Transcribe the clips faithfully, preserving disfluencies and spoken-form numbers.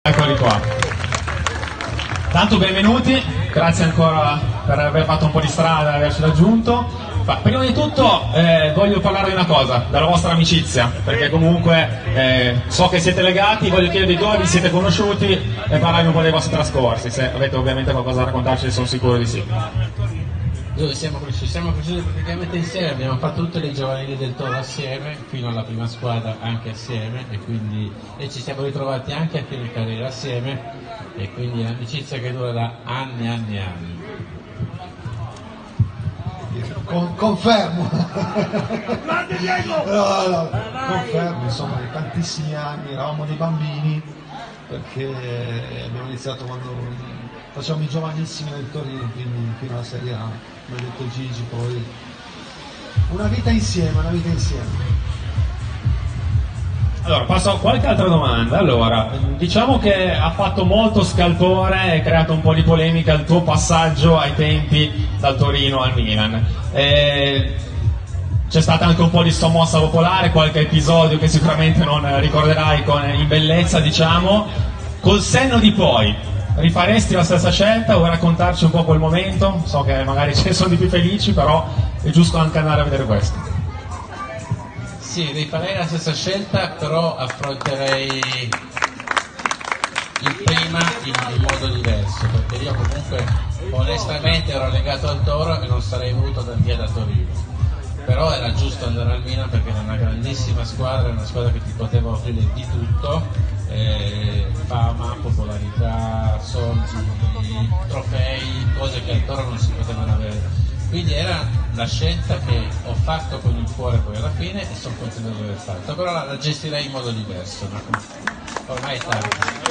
Eccoli qua. Tanto benvenuti, grazie ancora per aver fatto un po' di strada e averci raggiunto. Ma prima di tutto eh, voglio parlare di una cosa, della vostra amicizia, perché comunque eh, so che siete legati, voglio chiedervi dove vi siete conosciuti e parlarvi un po' dei vostri trascorsi, se avete ovviamente qualcosa da raccontarci, sono sicuro di sì. Dove siamo cresciuti? Siamo cresciuti praticamente insieme, abbiamo fatto tutte le giovanili del Toro assieme, fino alla prima squadra anche assieme, e quindi e ci siamo ritrovati anche a fine carriera assieme, e quindi è un'amicizia che dura da anni e anni e anni. Con, confermo. no, no, confermo, insomma, tantissimi anni, eravamo dei bambini, perché abbiamo iniziato quando facevamo i giovanissimi nel Torino, quindi fino alla Serie A, come ha detto Gigi, poi una vita insieme, una vita insieme. Allora, passo a qualche altra domanda. Allora, diciamo che ha fatto molto scalpore e creato un po' di polemica il tuo passaggio ai tempi dal Torino al Milan. Eh, c'è stata anche un po' di sommossa popolare, qualche episodio che sicuramente non ricorderai con, in bellezza, diciamo. Col senno di poi, rifaresti la stessa scelta? Vuoi raccontarci un po' quel momento? So che magari ce ne sono di più felici, però è giusto anche andare a vedere questo. Sì, rifarei la stessa scelta, però affronterei il prima in, in modo diverso, perché io comunque onestamente ero legato al Toro e non sarei voluto andare via da Torino, però era giusto andare al Milan perché era una grandissima squadra, una squadra che ti poteva offrire di tutto, eh, fama, popolarità, soldi, trofei, cose che al Toro non si potevano avere. Quindi era la scelta che ho fatto con il cuore poi alla fine e sono contento di aver fatto, però la, la gestirei in modo diverso, no? Ormai è tardi.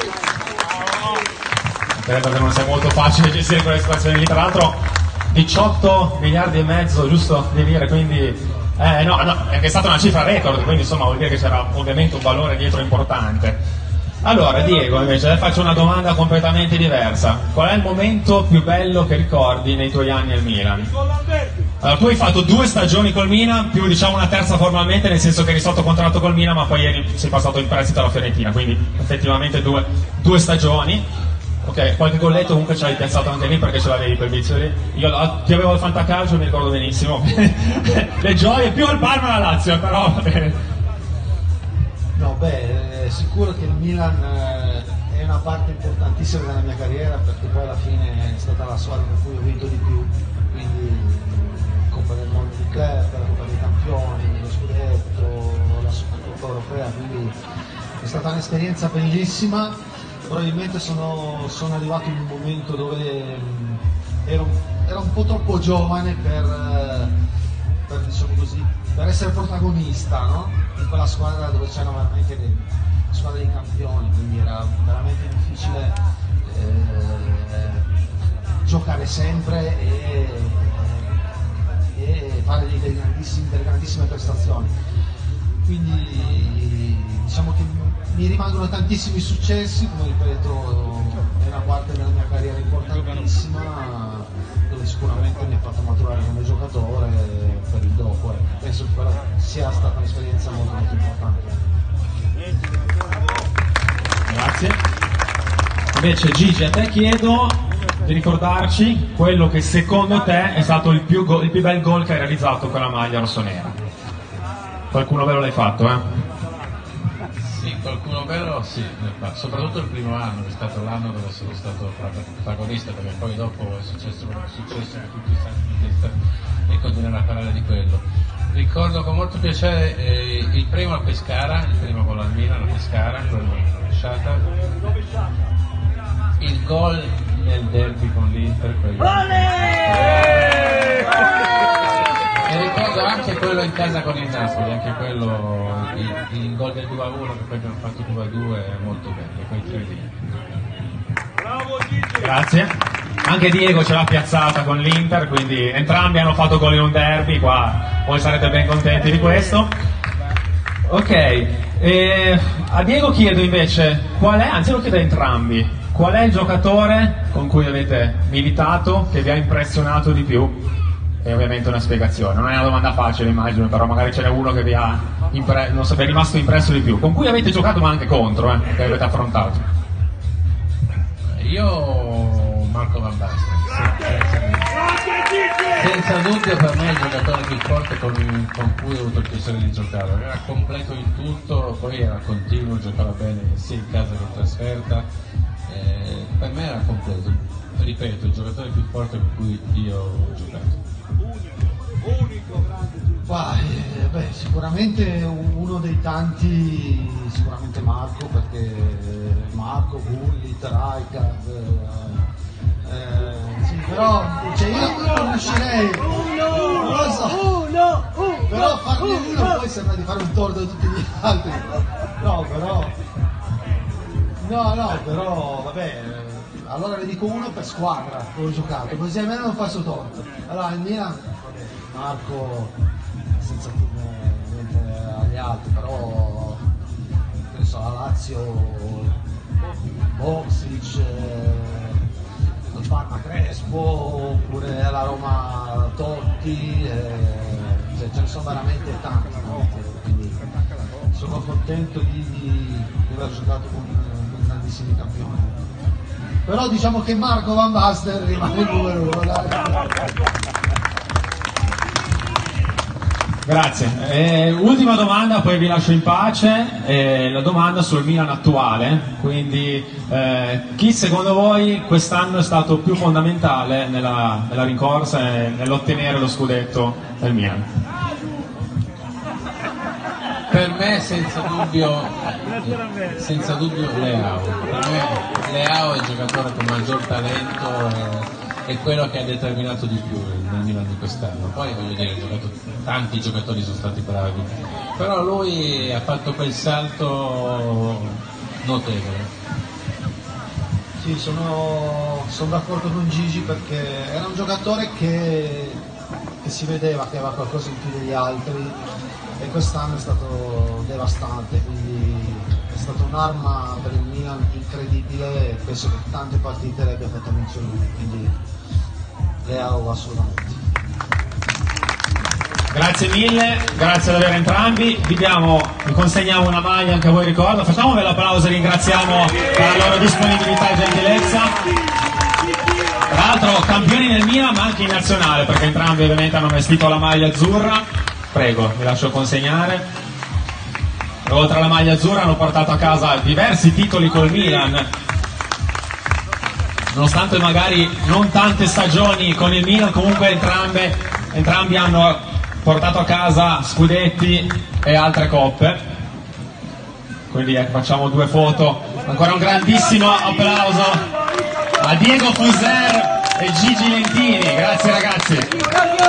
Credo che non sia molto facile gestire quelle situazioni lì, tra l'altro diciotto miliardi e mezzo, giusto di dire, quindi eh, no, no, è stata una cifra record, quindi insomma vuol dire che c'era ovviamente un valore dietro importante. Allora Diego, invece, le faccio una domanda completamente diversa. Qual è il momento più bello che ricordi nei tuoi anni al Milan? Allora, tu hai fatto due stagioni col Milan, più diciamo una terza formalmente, nel senso che eri sotto contratto col Milan, ma poi eri, sei passato in prestito alla Fiorentina, quindi effettivamente due, due stagioni. Ok, qualche golletto comunque ce l'hai piazzato anche lì perché ce l'avevi quel vizio lì. Io ti avevo il fantacalcio, mi ricordo benissimo. Le gioie più il Parma e la Lazio, però va bene. No, beh, è sicuro che il Milan è una parte importantissima della mia carriera, perché poi alla fine è stata la squadra con cui ho vinto di più, quindi Coppa del Mondo di Club, la Coppa dei Campioni, lo Scudetto, la Supercoppa Europea, quindi è stata un'esperienza bellissima. Probabilmente sono, sono arrivato in un momento dove ero, ero un po' troppo giovane per, per, diciamo così, per essere protagonista, no? In quella squadra dove c'erano veramente le squadre dei campioni, quindi era veramente difficile eh, giocare sempre e, e fare dei, dei grandissimi, delle grandissime prestazioni. Quindi diciamo che mi rimangono tantissimi successi, come ripeto è una parte della mia carriera importantissima, dove sicuramente mi ha fatto maturare come giocatore per il dopo, eh. Penso che quella sia stata un'esperienza molto molto importante. Grazie. Invece Gigi, a te chiedo di ricordarci quello che secondo te è stato il più, go- il più bel gol che hai realizzato con la maglia rossonera. Qualcuno ve lo l'hai fatto, eh? Sì, qualcuno bello sì, soprattutto il primo anno, che è stato l'anno dove sono stato protagonista, perché poi dopo è successo quello che è successo che tutti sanno di testa e continuerò a parlare di quello. Ricordo con molto piacere eh, il primo a Pescara, il primo gol al Milan a Pescara, quello rovesciata, il gol nel derby con l'Inter, e ricordo anche quello in casa con il Napoli, anche quello, il, il gol del due a uno che poi abbiamo fatto due a due, è molto bello, quei tre lì. Grazie. Anche Diego ce l'ha piazzata con l'Inter, quindi entrambi hanno fatto gol in un derby, qua voi sarete ben contenti di questo. Ok, e a Diego chiedo invece qual è, anzi lo chiedo a entrambi, qual è il giocatore con cui avete militato che vi ha impressionato di più? E ovviamente una spiegazione, non è una domanda facile immagino, però magari ce n'è uno che vi ha impre- non so, vi è rimasto impresso di più, con cui avete giocato ma anche contro, eh, che avete affrontato. Io Marco Van Basten, senza, senza dubbio per me è il giocatore più forte con, con cui ho avuto il piacere di giocare, era completo in tutto, poi era continuo, giocava bene sia in casa che in trasferta, eh, per me era completo, ripeto, il giocatore più forte con cui io ho giocato. Bah, eh, beh, sicuramente uno dei tanti, sicuramente Marco, perché Marco, Gullit, Rijkaard, eh, eh, sì, però cioè io non riuscirei, non lo so, però farne uno poi sembra di fare un torto a tutti gli altri, no però, no no però vabbè, allora ne dico uno per squadra che ho giocato, così almeno non faccio torto. Allora il Milan, Marco, senza niente agli altri, però penso alla Lazio, Boxic, eh, il Parma Crespo, oppure alla Roma Totti, eh, cioè, ce ne sono veramente tanti, no? Quindi sono contento di, di aver giocato con, con grandissimi campioni. Però diciamo che Marco Van Basten rimane il numero uno, dai. Grazie. Eh, ultima domanda, poi vi lascio in pace. Eh, la domanda sul Milan attuale. Quindi, eh, chi secondo voi quest'anno è stato più fondamentale nella, nella rincorsa e nell'ottenere lo scudetto del Milan? Per me senza dubbio, senza dubbio Leao. Per me Leao è il giocatore con maggior talento. E... è quello che ha determinato di più nel Milan di quest'anno. Poi voglio dire, giocato, tanti giocatori sono stati bravi, però lui ha fatto quel salto notevole. Sì, sono, sono d'accordo con Gigi perché era un giocatore che, che si vedeva che aveva qualcosa in più degli altri e quest'anno è stato devastante, quindi è stata un'arma per il Milan incredibile e penso che tante partite le abbia fatte vincere lui, quindi Leao assolutamente. Grazie mille, grazie davvero a entrambi, vi, diamo, vi consegniamo una maglia anche a voi, ricordo, facciamo un bel applauso e ringraziamo per la loro disponibilità e gentilezza. Tra l'altro campioni nel Milan ma anche in nazionale, perché entrambi ovviamente hanno vestito la maglia azzurra. Prego, vi lascio consegnare. E oltre alla maglia azzurra hanno portato a casa diversi titoli col Milan, nonostante magari non tante stagioni con il Milan, comunque entrambe, entrambi hanno portato a casa scudetti e altre coppe. Quindi ecco, facciamo due foto. Ancora un grandissimo applauso a Diego Fuser e Gigi Lentini. Grazie ragazzi.